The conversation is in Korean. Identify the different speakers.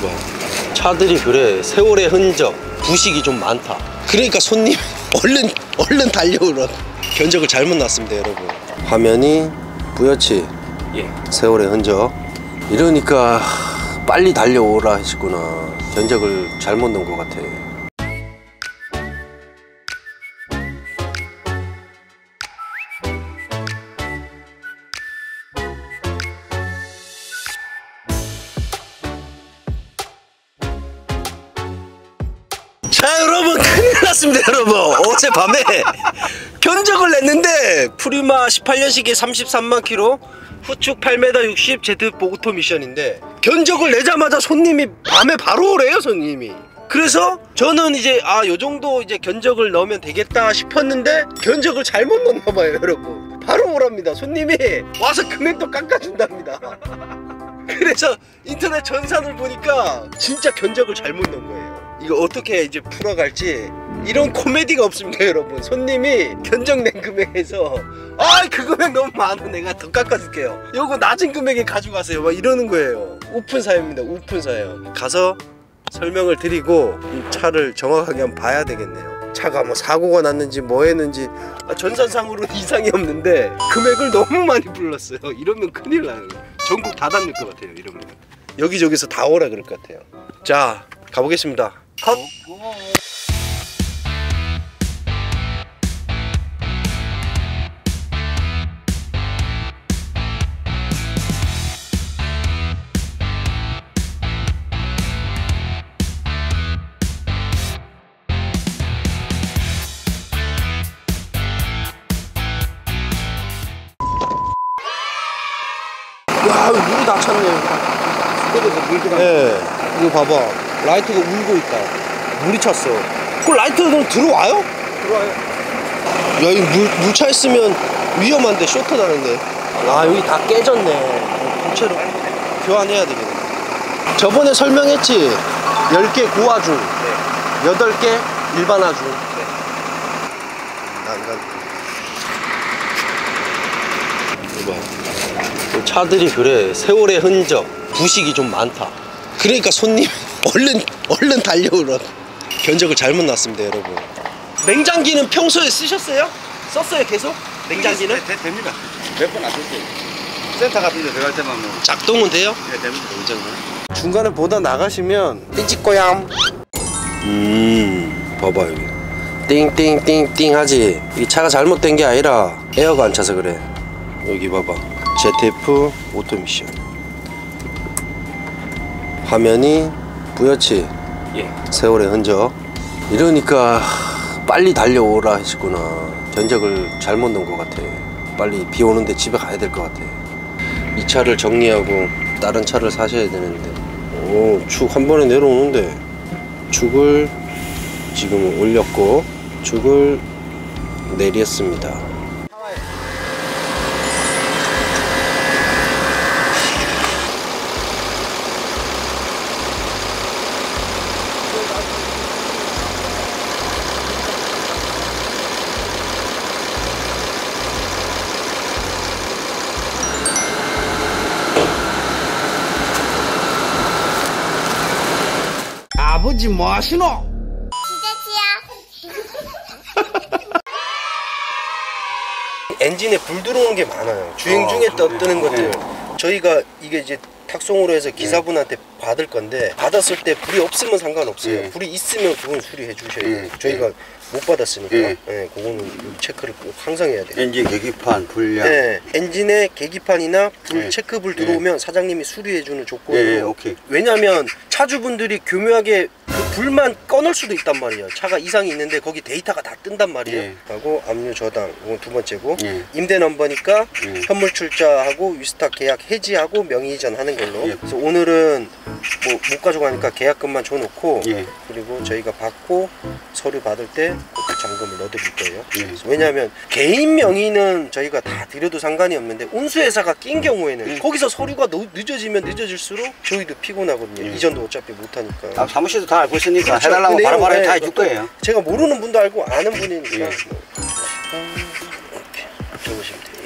Speaker 1: 봐. 차들이 그래. 세월의 흔적, 부식이 좀 많다. 그러니까 손님 얼른 달려오라. 견적을 잘못 놨습니다, 여러분. 화면이 부여치.
Speaker 2: 예.
Speaker 1: 세월의 흔적. 이러니까 빨리 달려오라 하시구나. 견적을 잘못 넣은 것 같아. 자, 여러분, 큰일 났습니다. 여러분, 어젯밤에 견적을 냈는데 프리마 18년식에 33만 킬로, 후축 8m 60 Z 오토 미션인데 견적을 내자마자 손님이 밤에 바로 오래요, 손님이. 그래서 저는 이제 요정도 이제 견적을 넣으면 되겠다 싶었는데 견적을 잘못 넣었나봐요, 여러분. 바로 오랍니다. 손님이 와서 금액도 깎아준답니다. 그래서 인터넷 전산을 보니까 진짜 견적을 잘못 넣은 거예요. 이거 어떻게 이제 풀어갈지. 이런 코미디가 없습니다, 여러분. 손님이 견적 낸 금액에서 그 금액 너무 많아, 내가 더 깎아줄게요, 요거 낮은 금액에 가져가세요, 막 이러는 거예요. 오픈 사연입니다, 오픈 사연. 가서 설명을 드리고 이 차를 정확하게 한번 봐야 되겠네요. 차가 뭐 사고가 났는지 뭐 했는지 전산상으로는 이상이 없는데 금액을 너무 많이 불렀어요. 이러면 큰일 나요. 전국 다 다닐 것 같아요, 이러면. 여기저기서 다 오라 그럴 것 같아요. 자, 가보겠습니다. 컷! 야, 물이 다 찼네. 네, 이거 봐봐. 라이트가 울고 있다. 물이 찼어. 그 라이트는 들어와요? 들어와요. 야, 이거 물 차 있으면 위험한데, 쇼트 나는데. 여기 다 깨졌네. 통째로 교환해야 되겠네. 저번에 설명했지? 10개 고화중, 네. 8개 일반 하중. 네. 이봐, 차들이 그래. 세월의 흔적, 부식이 좀 많다. 그러니까 손님 얼른 달려오라. 견적을 잘못 놨습니다, 여러분. 냉장기는 평소에 쓰셨어요? 썼어요, 계속? 냉장기는?
Speaker 2: 네, 됩니다. 몇 번 안 썼어요. 센터 같은 데 들어갈 때만 뭐.
Speaker 1: 작동은 돼요?
Speaker 2: 네, 됩니다.
Speaker 1: 냉장고. 중간에 보다 나가시면 띵찍꼬얌. 봐봐, 여기 띵띵띵띵 하지. 이 차가 잘못된 게 아니라 에어가 안 차서 그래. 여기 봐봐, ZF 오토 미션. 화면이 부여치.
Speaker 2: 예.
Speaker 1: 세월의 흔적. 이러니까 빨리 달려오라 하시구나. 견적을 잘못 넣은 것 같아. 빨리 비 오는데 집에 가야 될 것 같아. 이 차를 정리하고 다른 차를 사셔야 되는데. 축 한 번에 내려오는데. 축을 지금 올렸고 축을 내렸습니다.
Speaker 3: 아버지 뭐 하시노?
Speaker 1: 엔진에 불 들어오는 게 많아요. 주행 중에 뜨는 것들. 저희가 이게 이제 탁송으로 해서 기사분한테 받을 건데, 받았을 때 불이 없으면 상관없어요. 불이 있으면 그건 수리해 주셔야 돼요. 저희가 못 받았으니까. 네, 그거는 체크를 꼭 항상 해야 돼요.
Speaker 2: 엔진 계기판, 불량.
Speaker 1: 네, 엔진에 계기판이나 불 체크불 들어오면 사장님이 수리해 주는 조건으로.
Speaker 2: 오케이.
Speaker 1: 왜냐면 차주분들이 교묘하게 그 불만 꺼낼 수도 있단 말이에요. 차가 이상이 있는데 거기 데이터가 다 뜬단 말이에요. 하고 압류 저당, 이건 두 번째고, 임대 넘버니까 현물 출자하고 위스탁 계약 해지하고 명의 이전하는 걸로. 그래서 오늘은 뭐 못 가져가니까 계약금만 줘놓고, 그리고 저희가 받고 서류 받을 때 그 잔금을 넣어드릴 거예요. 왜냐하면 개인 명의는 저희가 다 드려도 상관이 없는데 운수회사가 낀 경우에는 거기서 서류가 늦어지면 늦어질수록 저희도 피곤하거든요. 이전도 어차피 못하니까.
Speaker 2: 사무실도 다 알고 있으니까
Speaker 1: 그렇죠.
Speaker 2: 해달라고
Speaker 1: 그
Speaker 2: 바로바로
Speaker 1: 내용은,
Speaker 2: 다 해줄 거예요.
Speaker 1: 제가 모르는 분도 알고 아는 분이니까. 이렇게 적으시면 돼요.